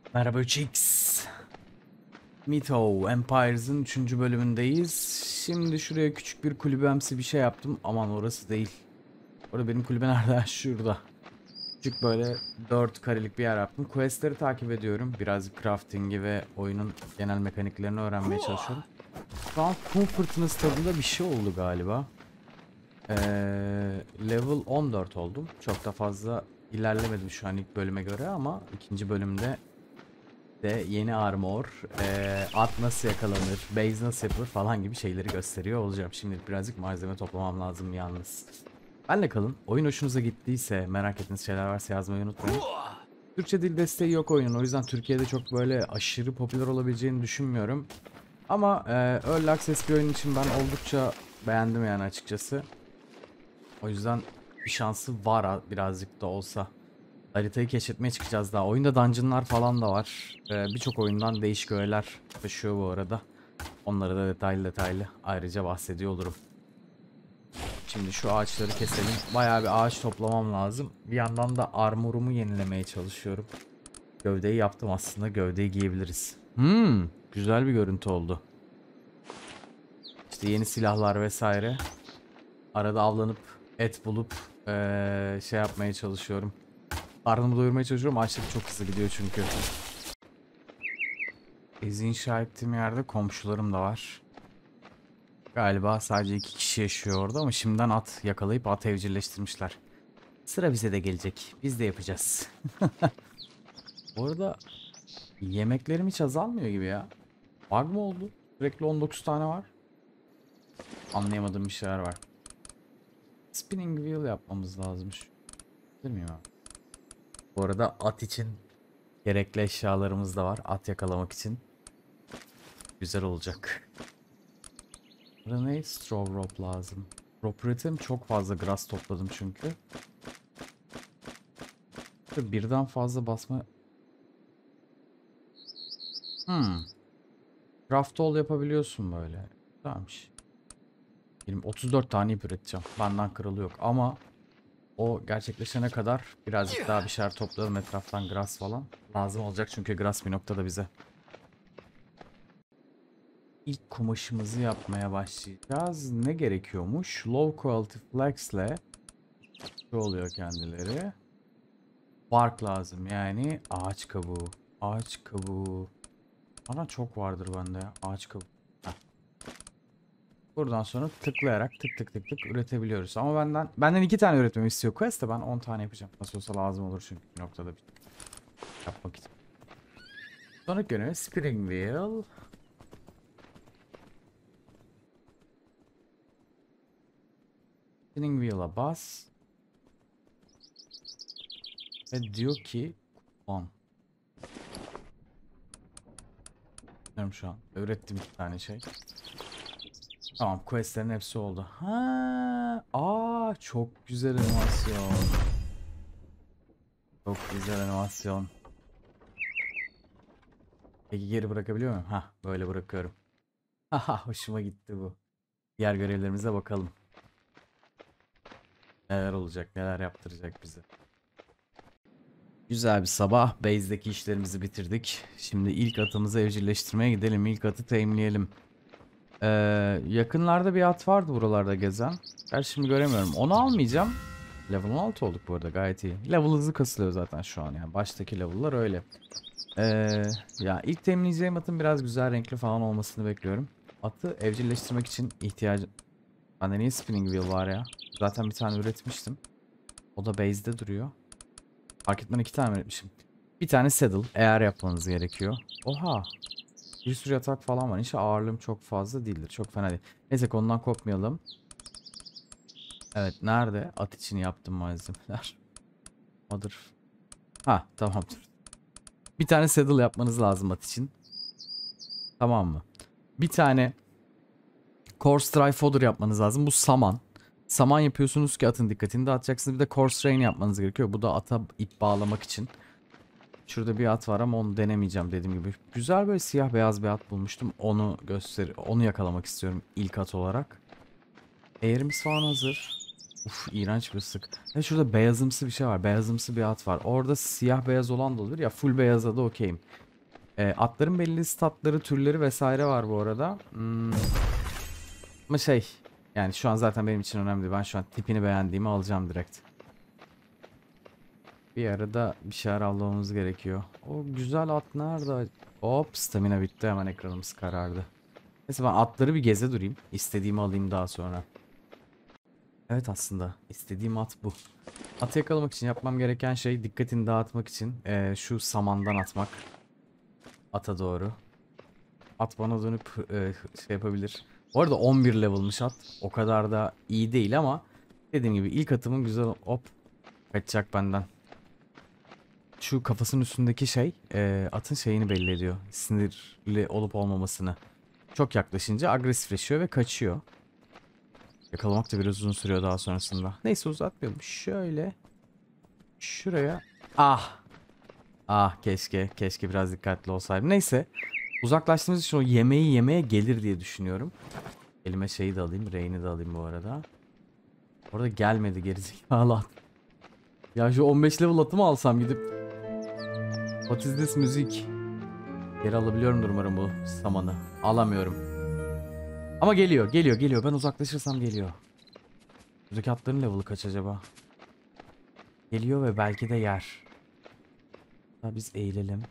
Merhaba 3x. Mytho Empires'ın 3. bölümündeyiz. Şimdi şuraya küçük bir kulübemsi bir şey yaptım. Aman orası değil. Orada benim kulübe nerede? Şurada. Küçük böyle 4 karelik bir yer yaptım. Quest'leri takip ediyorum. Birazcık crafting'i ve oyunun genel mekaniklerini öğrenmeye çalışıyorum. Şu an kum fırtınası tadında bir şey oldu galiba. Ee, Level 14 oldum. Çok da fazla ilerlemedim şu an ilk bölüme göre ama ikinci bölümde de yeni armor, at nasıl yakalanır, base nasıl yapılır falan gibi şeyleri gösteriyor olacağım. Şimdi birazcık malzeme toplamam lazım yalnız. Benle kalın. Oyun hoşunuza gittiyse, merak ettiğiniz şeyler varsa yazmayı unutmayın. Türkçe dil desteği yok oyunun. O yüzden Türkiye'de çok böyle aşırı popüler olabileceğini düşünmüyorum. Ama Early Access bir oyun için ben oldukça beğendim yani açıkçası. O yüzden bir şansı var birazcık da olsa. Haritayı keşfetmeye çıkacağız daha. Oyunda dungeonlar falan da var. Birçok oyundan değişik öğeler taşıyor bu arada. Onları da detaylı detaylı ayrıca bahsediyor olurum. Şimdi şu ağaçları keselim. Bayağı bir ağaç toplamam lazım. Bir yandan da armorumu yenilemeye çalışıyorum. Gövdeyi yaptım aslında. Gövdeyi giyebiliriz. Güzel bir görüntü oldu. İşte yeni silahlar vesaire. Arada avlanıp et bulup şey yapmaya çalışıyorum. Karnımı doyurmaya çalışıyorum. Açlık çok hızlı gidiyor çünkü. İnşa ettiğim yerde komşularım da var. Galiba sadece 2 kişi yaşıyor orada ama şimdiden at yakalayıp at evcilleştirmişler. Sıra bize de gelecek. Biz de yapacağız. Bu arada yemeklerim hiç azalmıyor gibi ya. Bug mı oldu? Sürekli 19 tane var. Anlayamadığım bir şeyler var. Spinning wheel yapmamız lazımmış. Değil mi ya? Bu arada at için gerekli eşyalarımız da var. At yakalamak için. Güzel olacak. Burada ne? Straw rope lazım. Rope üretim çok fazla grass topladım çünkü. Birden fazla basma. Craft all yapabiliyorsun böyle. Güzelmiş. 34 tane ip üreteceğim. Benden kralı yok ama o gerçekleşene kadar birazcık daha bir şeyler toplayalım etraftan grass falan. Lazım olacak çünkü grass bir noktada bize. İlk kumaşımızı yapmaya başlayacağız. Ne gerekiyormuş? Low quality flax ile şu oluyor kendileri. Bark lazım yani ağaç kabuğu. Ağaç kabuğu. Bana çok vardır bende ya. Ağaç kabuğu. Heh. Buradan sonra tıklayarak tık tık tık tık üretebiliyoruz. Ama benden 2 tane üretmemi istiyor quest de ben 10 tane yapacağım. Nasıl olsa lazım olur çünkü bir noktada bir yapmak için. Sonraki görev spinning wheel. Spinning wheel'a bas. Ve diyor ki on. Bilmiyorum şu an. Ürettim 2 tane şey. Tamam, questlerin hepsi oldu. Çok güzel animasyon. Çok güzel animasyon. Peki geri bırakabiliyor muyum? Böyle bırakıyorum. Hoşuma gitti bu. Diğer görevlerimize bakalım. Neler olacak, neler yaptıracak bize. Güzel bir sabah. Base'deki işlerimizi bitirdik. Şimdi ilk atımızı evcilleştirmeye gidelim. İlk atı teyimleyelim. Yakınlarda bir at vardı buralarda gezen. Gerçi şimdi göremiyorum. Onu almayacağım. Level 16 olduk bu arada, gayet iyi. Level hızlı kasılıyor zaten şu an yani. Baştaki level'lar öyle. Ya ilk temizleyeceğim atın biraz güzel renkli falan olmasını bekliyorum. Atı evcilleştirmek için ihtiyacım... Bende niye spinning wheel var ya? Zaten bir tane üretmiştim. O da base'de duruyor. Fark etmeden 2 tane üretmişim. Bir tane saddle eğer yapmanız gerekiyor. Oha. Bir sürü yatak falan var. İnşallah ağırlığım çok fazla değildir. Çok fena değil. Neyse konudan kopmayalım. Evet, nerede? At için yaptım malzemeler. Mother. Tamamdır. Bir tane saddle yapmanız lazım at için. Tamam mı? Bir tane coarse dry fodder yapmanız lazım. Bu saman. Saman yapıyorsunuz ki atın dikkatini dağıtacaksınız. Bir de coarse rain yapmanız gerekiyor. Bu da ata ip bağlamak için. Şurada bir at var ama onu denemeyeceğim dediğim gibi. Güzel böyle siyah beyaz bir at bulmuştum. Onu yakalamak istiyorum ilk at olarak. Eğerimiz falan hazır. Uf, iğrenç bir ıslık. Ve şurada beyazımsı bir şey var. Beyazımsı bir at var. Orada siyah beyaz olan da olur ya, full beyaza da okeyim. Atların belli statları, türleri vesaire var bu arada. Ama şey, yani şu an zaten benim için önemli değil. Ben şu an tipini beğendiğimi alacağım direkt. Bir arada bir şeyler almamız gerekiyor. O güzel at nerede? Hop, stamina bitti, hemen ekranımız karardı. Neyse, ben atları bir geze durayım. İstediğimi alayım daha sonra. Evet, aslında istediğim at bu. Atı yakalamak için yapmam gereken şey, dikkatini dağıtmak için şu samandan atmak. Ata doğru. At bana dönüp şey yapabilir. Bu arada 11 level'mış at. O kadar da iyi değil ama dediğim gibi ilk atımın güzel, hop, kaçacak benden. Şu kafasının üstündeki şey atın şeyini belli ediyor. Sinirli olup olmamasını. Çok yaklaşınca agresifleşiyor ve kaçıyor. Yakalamak da biraz uzun sürüyor daha sonrasında. Neyse, uzatmayalım. Şöyle. Şuraya. Ah. Ah, keşke biraz dikkatli olsaydım. Neyse. Uzaklaştığımız için o yemeği yemeye gelir diye düşünüyorum. Elime şeyi de alayım. Reyni de alayım bu arada. Orada gelmedi gerizekalı at. Ya şu 15 level atımı alsam gidip. What is this müzik? Geri alabiliyorumdur umarım bu samanı. Alamıyorum. Ama geliyor. Ben uzaklaşırsam geliyor. Buradaki atların level'ı kaç acaba? Geliyor ve belki de yer. Ha, biz eğilelim.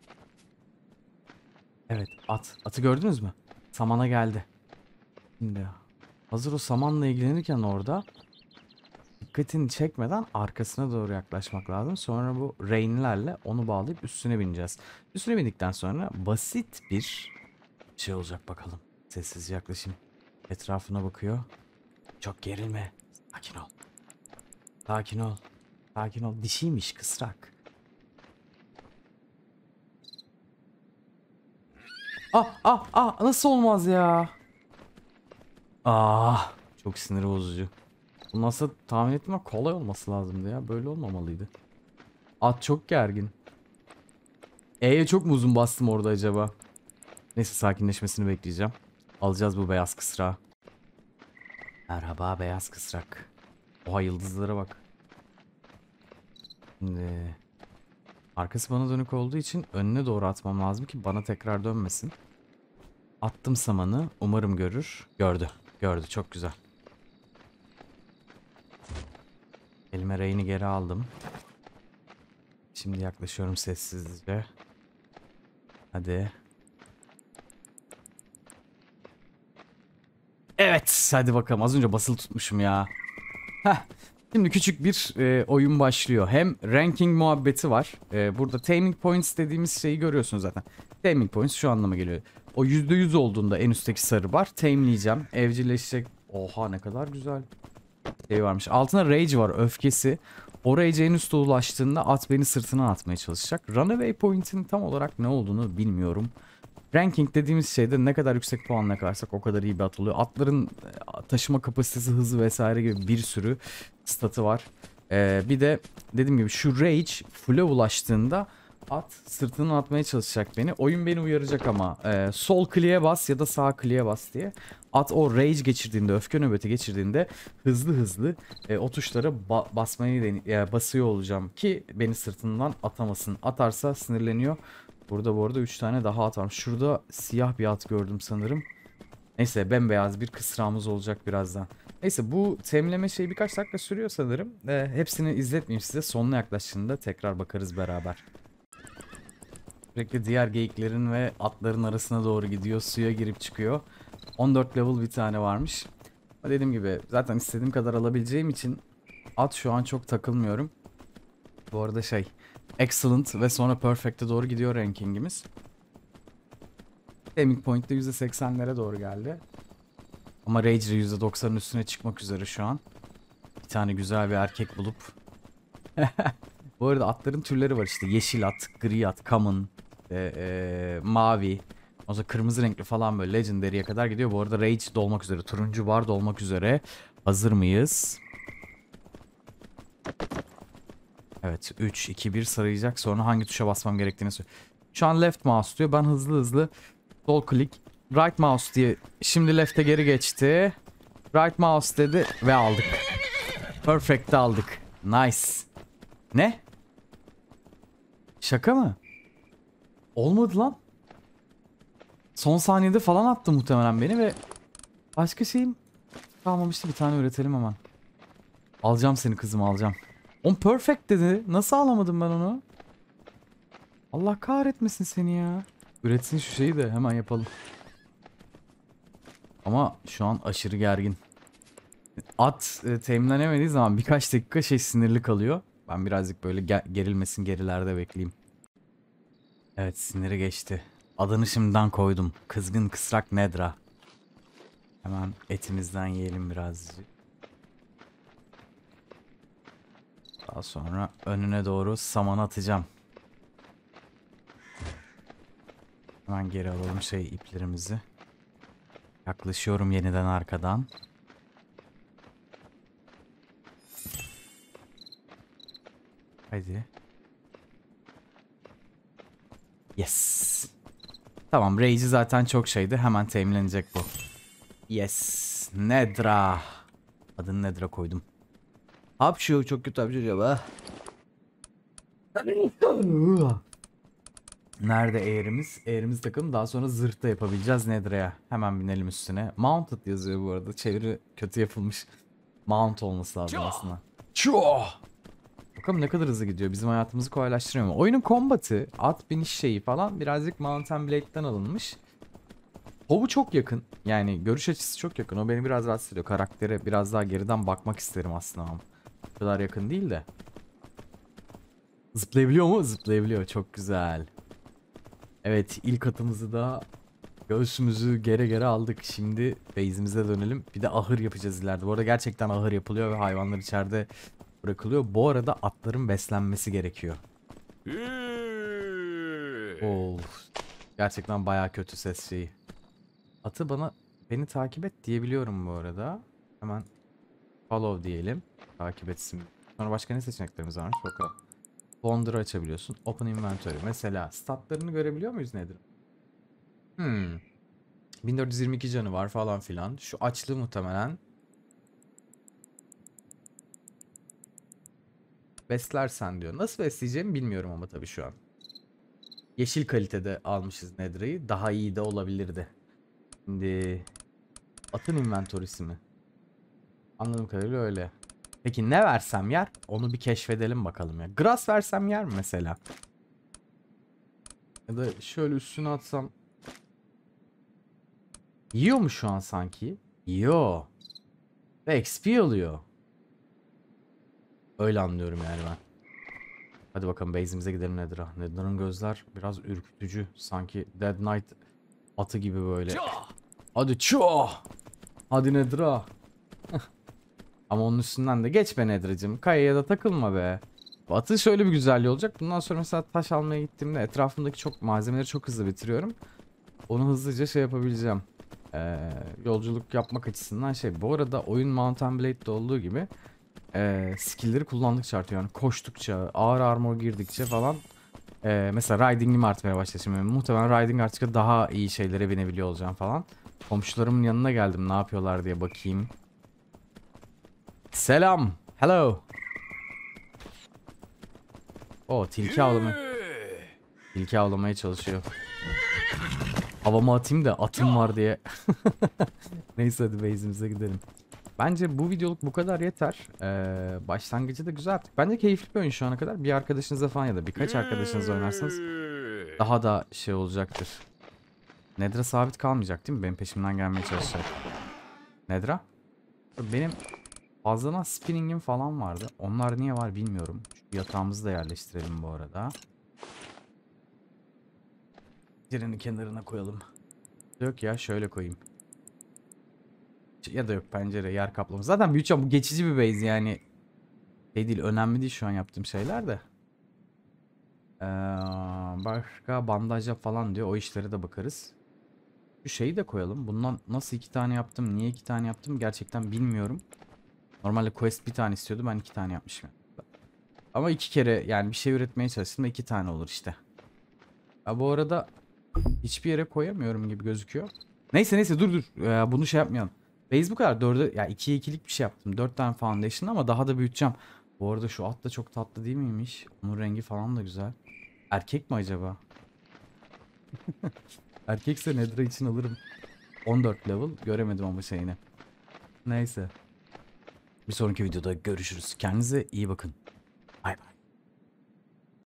Evet, atı gördünüz mü? Samana geldi. Şimdi hazır o samanla ilgilenirken orada dikkatini çekmeden arkasına doğru yaklaşmak lazım. Sonra bu reynlerle onu bağlayıp üstüne bineceğiz. Üstüne bindikten sonra basit bir şey olacak bakalım. Sessizce yaklaşayım. Etrafına bakıyor. Çok gerilme. Sakin ol. Sakin ol. Sakin ol. Dişiymiş, kısrak. Nasıl olmaz ya? Çok sinir bozucu. Bu nasıl, tahmin etmek kolay olması lazımdı ya. Böyle olmamalıydı. At çok gergin. E'ye çok mu uzun bastım orada acaba? Neyse, sakinleşmesini bekleyeceğim. Alacağız bu beyaz kısrağı. Merhaba beyaz kısrak. Oha, yıldızlara bak. Şimdi arkası bana dönük olduğu için önüne doğru atmam lazım ki bana tekrar dönmesin. Attım samanı. Umarım görür. Gördü. Çok güzel. Elime reyini geri aldım. Şimdi yaklaşıyorum sessizce. Hadi. Evet. Hadi bakalım. Az önce basılı tutmuşum ya. Heh. Şimdi küçük bir oyun başlıyor. Hem ranking muhabbeti var. Burada taming points dediğimiz şeyi görüyorsunuz zaten. Taming points şu anlama geliyor. O %100 olduğunda en üstteki sarı bar. Tameleyeceğim. Evcilleşecek. Oha, ne kadar güzel. Şey varmış. Altına rage var, öfkesi. O rage'e en üstte ulaştığında at beni sırtına atmaya çalışacak. Runaway point'in tam olarak ne olduğunu bilmiyorum. Ranking dediğimiz şeyde ne kadar yüksek puanla yakarsak o kadar iyi bir at oluyor. Atların taşıma kapasitesi, hızı vesaire gibi bir sürü statı var. Bir de dediğim gibi şu rage full'e ulaştığında at sırtını atmaya çalışacak beni. Oyun beni uyaracak ama sol kliğe bas ya da sağ kliğe bas diye. At o rage geçirdiğinde, öfke nöbeti geçirdiğinde hızlı o tuşlara basıyor olacağım ki beni sırtından atamasın. Atarsa sinirleniyor. Burada bu arada 3 tane daha at var. Şurada siyah bir at gördüm sanırım. Neyse, bembeyaz bir kısrağımız olacak birazdan. Neyse, bu temleme şey birkaç dakika sürüyor sanırım. Hepsini izletmeyeyim size. Sonuna yaklaştığında tekrar bakarız beraber. Sürekli diğer geyiklerin ve atların arasına doğru gidiyor. Suya girip çıkıyor. 14 level bir tane varmış. Dediğim gibi zaten istediğim kadar alabileceğim için at şu an çok takılmıyorum. Bu arada şey, excellent ve sonra perfect'e doğru gidiyor rankingimiz. Taming point'te %80'lere doğru geldi. Ama rage'de %90'ın üstüne çıkmak üzere şu an. Bir tane güzel bir erkek bulup. Bu arada atların türleri var işte. Yeşil at, gri at, common, mavi. O zaman kırmızı renkli falan, böyle legendary'e kadar gidiyor. Bu arada rage dolmak üzere. Turuncu var dolmak üzere. Hazır mıyız? Evet, 3, 2, 1 sarayacak. Sonra hangi tuşa basmam gerektiğini söylüyor. Şu an left mouse diyor. Ben hızlı sol click, right mouse diye. Şimdi left'e geri geçti. Right mouse dedi ve aldık. Perfect'te aldık. Nice. Ne? Şaka mı? Olmadı lan. Son saniyede falan attı muhtemelen beni ve başka şeyim kalmamıştı. Bir tane üretelim hemen. Alacağım seni kızım, alacağım. On perfect dedi. Nasıl alamadım ben onu? Allah kahretmesin seni ya. Üretsin şu şeyi de hemen yapalım. Ama şu an aşırı gergin. At teminlenemediği zaman birkaç dakika şey sinirli kalıyor. Ben birazcık böyle gerilmesin, gerilerde bekleyeyim. Evet, siniri geçti. Adını şimdiden koydum. Kızgın kısrak Nedra. Hemen etimizden yiyelim birazcık. Daha sonra önüne doğru saman atacağım. Hemen geri alalım iplerimizi. Yaklaşıyorum yeniden arkadan. Hadi. Yes. Tamam, Rage'i zaten çok şeydi. Hemen teminlenecek bu. Yes. Nedra. Adını Nedra koydum. Hapşu, çok kötü hapşu be. Nerede eğrimiz? Eğrimiz takım. Daha sonra zırh da yapabileceğiz Nedra'ya. Hemen binelim üstüne. Mounted yazıyor bu arada. Çeviri kötü yapılmış. Mount olması lazım aslında. Çoo! Bakalım ne kadar hızlı gidiyor. Bizim hayatımızı kolaylaştırıyor mu? Oyunun kombatı, at biniş şeyi falan birazcık Mount & Blade'den alınmış. Hovu çok yakın. Yani görüş açısı çok yakın. O beni biraz rahatsız ediyor. Karaktere biraz daha geriden bakmak isterim aslında ama. O kadar yakın değil de. Zıplayabiliyor mu? Zıplayabiliyor. Çok güzel. Evet, ilk atımızı da göğsümüzü gere gere aldık. Şimdi base'imize dönelim. Bir de ahır yapacağız ileride. Bu arada gerçekten ahır yapılıyor ve hayvanlar içeride bırakılıyor. Bu arada atların beslenmesi gerekiyor. Of. Gerçekten baya kötü ses şeyi. Atı beni takip et diyebiliyorum bu arada. Hemen follow diyelim. Takip etsin. Sonra başka ne seçeneklerimiz varmış bakalım. Wander'ı açabiliyorsun. Open inventory. Mesela statlarını görebiliyor muyuz nedir? 1422 canı var falan filan. Şu açlığı muhtemelen. Beslersen diyor. Nasıl besleyeceğimi bilmiyorum ama tabii şu an. Yeşil kalitede almışız Nedra'yı. Daha iyi de olabilirdi. Şimdi atın inventorisi mi? Anladığım kadarıyla öyle. Peki ne versem yer? Onu bir keşfedelim bakalım ya. Grass versem yer mi mesela? Ya da şöyle üstüne atsam. Yiyor mu şu an sanki? Yiyor. Ve XP alıyor. Öyle anlıyorum yani ben. Hadi bakalım base'imize gidelim Nedra. Nedra'nın gözler biraz ürkütücü. Sanki Dead Knight atı gibi böyle. Hadi ço. Hadi Nedra. Ama onun üstünden de geç be Nedra'cığım. Kayaya da takılma be. Bu atın şöyle bir güzelliği olacak. Bundan sonra mesela taş almaya gittiğimde etrafımdaki çok malzemeleri çok hızlı bitiriyorum. Onu hızlıca şey yapabileceğim. Yolculuk yapmak açısından şey. Bu arada oyun Mount & Blade'de olduğu gibi skill'leri kullandıkça artıyor. Yani koştukça, ağır armor girdikçe falan. Mesela riding'im artmaya başladı şimdi. Muhtemelen riding artık daha iyi şeylere binebiliyor olacağım falan. Komşularımın yanına geldim ne yapıyorlar diye bakayım. Selam. Hello. O tilki avlamaya çalışıyor. Havama atayım da atım var diye. Neyse hadi base'imize gidelim. Bence bu videoluk bu kadar yeter. Başlangıcı da güzel. Bence keyifli bir oyun şu ana kadar. Bir arkadaşınızla falan ya da birkaç arkadaşınızla oynarsanız daha da şey olacaktır. Nedra sabit kalmayacak değil mi? Benim peşimden gelmeye çalışacak. Nedra? Benim fazladan spinning'im falan vardı. Onlar niye var bilmiyorum. Şu yatağımızı da yerleştirelim bu arada. Direnin kenarına koyalım. Yok ya şöyle koyayım. Ya da yok pencere yer kaplaması. Zaten büyüteceğim bu geçici bir base yani. Şey değil önemli değil şu an yaptığım şeyler de. Başka bandajla falan diyor. O işlere de bakarız. Şu şeyi de koyalım. Bundan nasıl 2 tane yaptım? Niye 2 tane yaptım? Gerçekten bilmiyorum. Normalde quest bir tane istiyordu. Ben 2 tane yapmışım. Ama 2 kere yani bir şey üretmeye çalıştım da 2 tane olur işte. Ya bu arada hiçbir yere koyamıyorum gibi gözüküyor. Neyse dur. Bunu şey yapmayalım. Base bu kadar. 4'e ya 2'ye 2'lik bir şey yaptım. 4 tane foundation ama daha da büyüteceğim. Bu arada şu at da çok tatlı değil miymiş? Onun rengi falan da güzel. Erkek mi acaba? Erkekse Nedra için alırım. 14 level. Göremedim ama şeyini. Neyse. Bir sonraki videoda görüşürüz. Kendinize iyi bakın.